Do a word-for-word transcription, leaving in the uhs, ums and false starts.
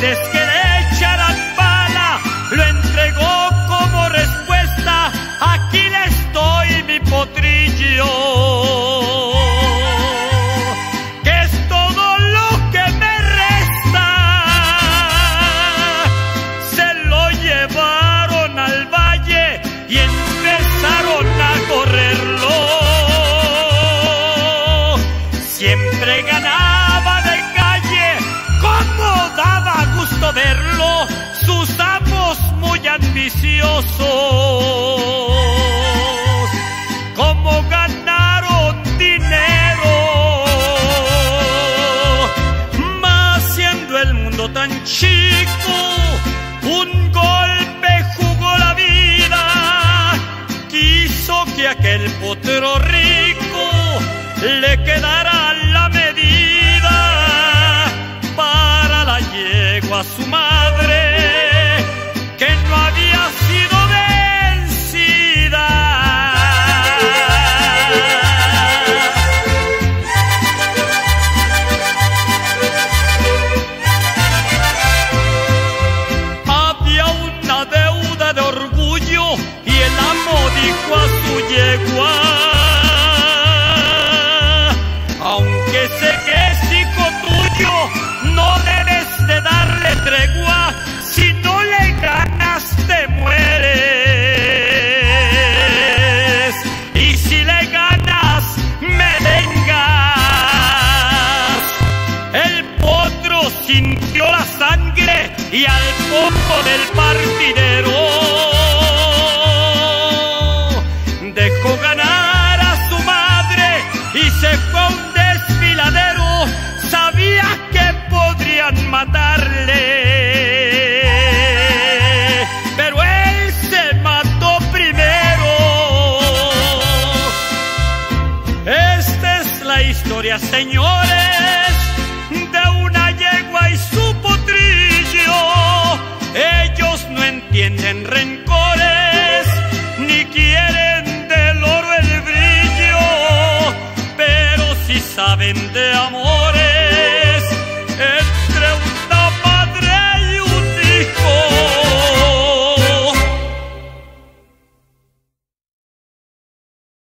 antes que le echaran bala, lo entregó como respuesta: aquí le estoy, mi potrillo, que es todo lo que me resta. Se lo llevaron al valle y empezaron a correrlo. Siempre ganaba de calle, como daba gusto verlo, sus amos muy ambiciosos. Como ganaron dinero, mas siendo el mundo tan chico, un golpe jugó la vida. Quiso que aquel potro rico le quedara la medida para la yegua a su madre, que no había sido vencida. Había una deuda de orgullo y el amo dijo a su yegua: aunque sé que es hijo tuyo, no debes de darle tregua. Si no le ganas, te mueres. Y si le ganas, me vengas. El potro sintió la sangre y al poco del partidero dejó ganar a su madre y se fue a un desfiladero. Sabía que podrían matarle, pero él se mató primero. Esta es la historia, señores, de una yegua y su potrillo. Ellos no entienden rencores, ni quieren del oro el brillo, pero sí saben de amor.